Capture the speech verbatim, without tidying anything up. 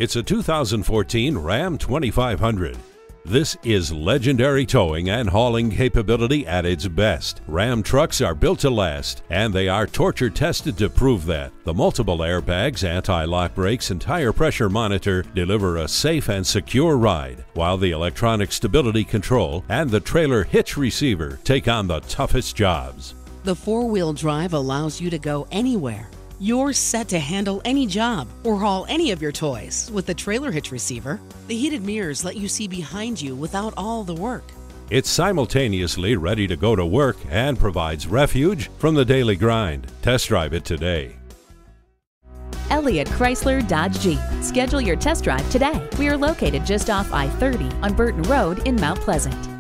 It's a two thousand fourteen Ram twenty-five hundred. This is legendary towing and hauling capability at its best. Ram trucks are built to last, and they are torture tested to prove that. The multiple airbags, anti-lock brakes, and tire pressure monitor deliver a safe and secure ride, while the electronic stability control and the trailer hitch receiver take on the toughest jobs. The four-wheel drive allows you to go anywhere. You're set to handle any job or haul any of your toys with the trailer hitch receiver. The heated mirrors let you see behind you without all the work. It's simultaneously ready to go to work and provides refuge from the daily grind. Test drive it today. Elliott Chrysler Dodge Jeep. Schedule your test drive today. We are located just off I thirty on Burton Road in Mount Pleasant.